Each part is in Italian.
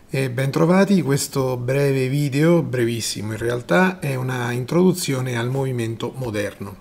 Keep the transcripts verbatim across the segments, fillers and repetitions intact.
E bentrovati, questo breve video, brevissimo in realtà, è una introduzione al movimento moderno.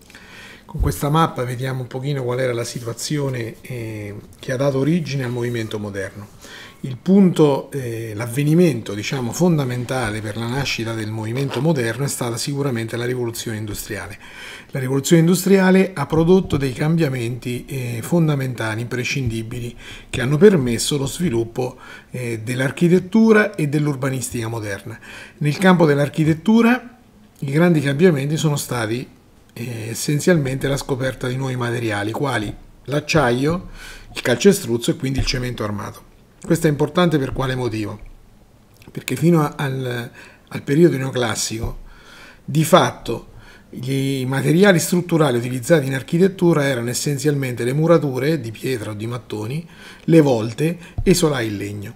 Con questa mappa vediamo un pochino qual era la situazione eh, che ha dato origine al movimento moderno. Il punto, eh, l'avvenimento diciamo fondamentale per la nascita del movimento moderno è stata sicuramente la rivoluzione industriale. La rivoluzione industriale ha prodotto dei cambiamenti eh, fondamentali, imprescindibili, che hanno permesso lo sviluppo eh, dell'architettura e dell'urbanistica moderna. Nel campo dell'architettura i grandi cambiamenti sono stati eh, essenzialmente la scoperta di nuovi materiali, quali l'acciaio, il calcestruzzo e quindi il cemento armato. Questo è importante per quale motivo? Perché fino al, al periodo neoclassico, di fatto, i materiali strutturali utilizzati in architettura erano essenzialmente le murature di pietra o di mattoni, le volte e i solai in legno.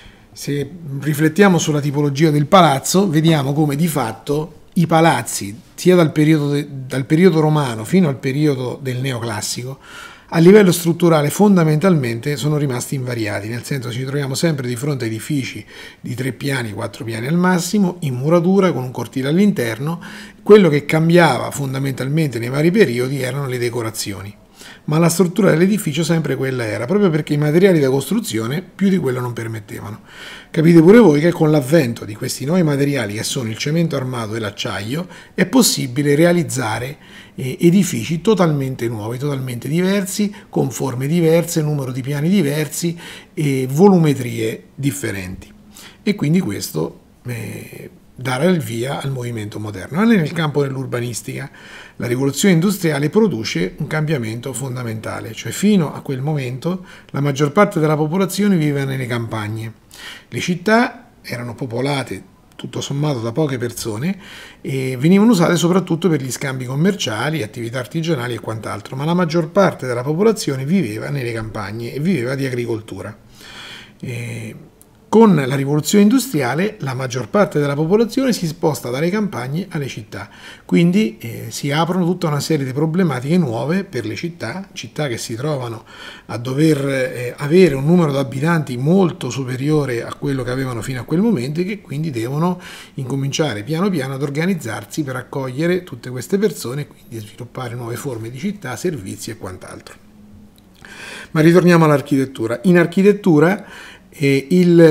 Se riflettiamo sulla tipologia del palazzo, vediamo come di fatto i palazzi, sia dal periodo, de, dal periodo romano fino al periodo del neoclassico, a livello strutturale fondamentalmente sono rimasti invariati, nel senso ci troviamo sempre di fronte a edifici di tre piani, quattro piani al massimo, in muratura con un cortile all'interno. Quello che cambiava fondamentalmente nei vari periodi erano le decorazioni, ma la struttura dell'edificio sempre quella era, proprio perché i materiali da costruzione più di quello non permettevano. Capite pure voi che con l'avvento di questi nuovi materiali che sono il cemento armato e l'acciaio è possibile realizzare eh, edifici totalmente nuovi, totalmente diversi, con forme diverse, numero di piani diversi e volumetrie differenti. E quindi questo eh, dare il via al movimento moderno. Anche nel campo dell'urbanistica la rivoluzione industriale produce un cambiamento fondamentale, cioè fino a quel momento la maggior parte della popolazione viveva nelle campagne. Le città erano popolate tutto sommato da poche persone e venivano usate soprattutto per gli scambi commerciali, attività artigianali e quant'altro, ma la maggior parte della popolazione viveva nelle campagne e viveva di agricoltura. E con la rivoluzione industriale la maggior parte della popolazione si sposta dalle campagne alle città, quindi eh, si aprono tutta una serie di problematiche nuove per le città, città che si trovano a dover eh, avere un numero di abitanti molto superiore a quello che avevano fino a quel momento e che quindi devono incominciare piano piano ad organizzarsi per accogliere tutte queste persone e quindi sviluppare nuove forme di città, servizi e quant'altro. Ma ritorniamo all'architettura. In architettura E il,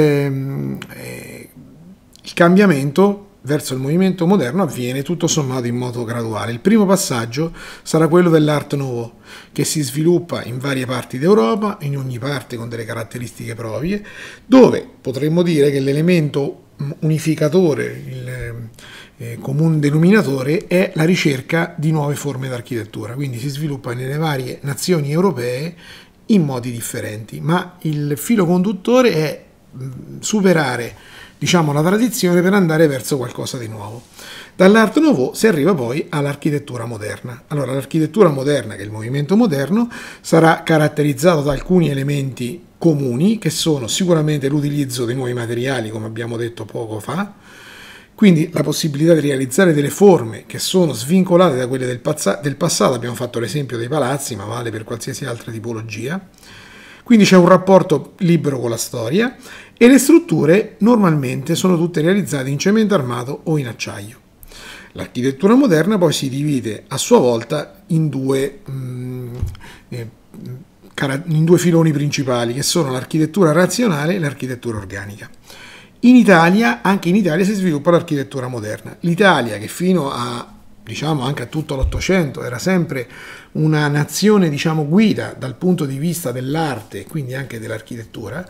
eh, il cambiamento verso il movimento moderno avviene tutto sommato in modo graduale. Il primo passaggio sarà quello dell'Art Nouveau, che si sviluppa in varie parti d'Europa, in ogni parte con delle caratteristiche proprie, dove potremmo dire che l'elemento unificatore, il eh, comune denominatore, è la ricerca di nuove forme d'architettura. Quindi si sviluppa nelle varie nazioni europee in modi differenti, ma il filo conduttore è superare, diciamo, la tradizione per andare verso qualcosa di nuovo. Dall'Art Nouveau si arriva poi all'architettura moderna. Allora, l'architettura moderna, che è il movimento moderno, sarà caratterizzato da alcuni elementi comuni, che sono sicuramente l'utilizzo dei nuovi materiali, come abbiamo detto poco fa, quindi la possibilità di realizzare delle forme che sono svincolate da quelle del, del passato, abbiamo fatto l'esempio dei palazzi, ma vale per qualsiasi altra tipologia. Quindi c'è un rapporto libero con la storia e le strutture normalmente sono tutte realizzate in cemento armato o in acciaio. L'architettura moderna poi si divide a sua volta in due, mh, eh, in due filoni principali, che sono l'architettura razionale e l'architettura organica. In Italia, anche in Italia si sviluppa l'architettura moderna. L'Italia, che fino a, diciamo, anche a tutto l'Ottocento era sempre una nazione, diciamo, guida dal punto di vista dell'arte e quindi anche dell'architettura,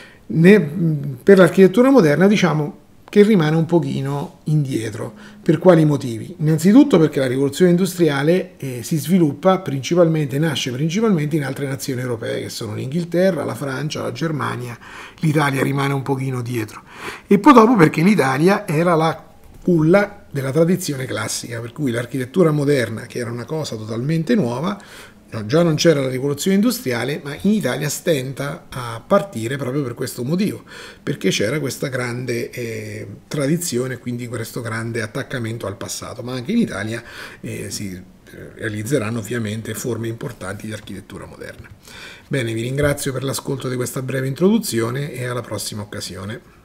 per l'architettura moderna, diciamo, che rimane un pochino indietro. Per quali motivi? Innanzitutto perché la rivoluzione industriale eh, si sviluppa principalmente, nasce principalmente in altre nazioni europee, che sono l'Inghilterra, la Francia, la Germania. L'Italia rimane un pochino dietro. E poi dopo perché l'Italia era la culla della tradizione classica, per cui l'architettura moderna, che era una cosa totalmente nuova, no, già non c'era la rivoluzione industriale, ma in Italia stenta a partire proprio per questo motivo, perché c'era questa grande eh, tradizione, quindi questo grande attaccamento al passato, ma anche in Italia eh, si realizzeranno ovviamente forme importanti di architettura moderna. Bene, vi ringrazio per l'ascolto di questa breve introduzione e alla prossima occasione.